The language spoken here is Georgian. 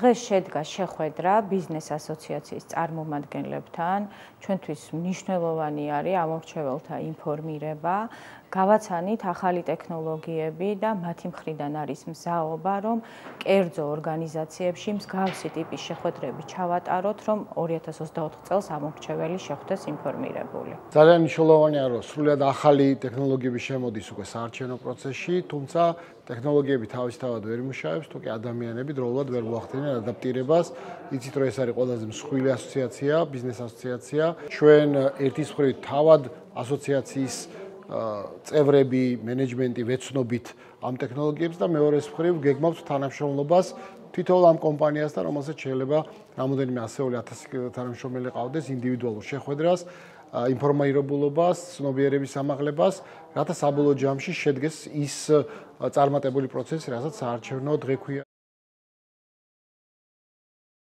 დღეს შედგა შეხვედრა ბიზნეს ასოციაციის წარმომადგენლებთან. ჩვენთვის მნიშვნელოვანი არის ამორჩეველთა ინფორმირება. გავაცანით ახალი ტექნოლოგიები და მათი მხრიდან არის მზაობა, რომ კერძო ორგანიზაციებში მსგავსი ტიპის შეხვედრები ჩავატაროთ, რომ 2024 წელს ამორჩეველი შეხვდეს ინფორმირებული. ძალიან მნიშვნელოვანია, რომ სრულად ახალი ტექნოლოგიები შემოდის უკვე საარჩევნო პროცესში, თუმცა ტექნოლოგიები თავისთავად ვერ იმუშავებს, თუკი ადამიანები დროულად ვერ მოახდინენ ადაპტირებას. იცით, რომ ეს არის ყველაზე მსხვილი ასოციაცია, ბიზნეს ასოციაცია. ჩვენ ერთის მხრივ თავად ასოციაციის წევრები, მენეჯმენტი ვეცნობით ამ ტექნოლოგიებს და მეორეს მხრივ გეგმავთ თანამშრომლობას თითოეულ ამ კომპანიასთან, რომელსაც შეიძლება რამოდენიმე ასეული 1000 თანამშრომელი ყავდეს ინდივიდუალურ შეხვედრას, ინფორმირებულობას, ცნობიერების ამაღლებას, რათა საბოლოო ჯამში შედგეს ის წარმატებული პროცესი, რასაც საარჩევნო დღე ქვია.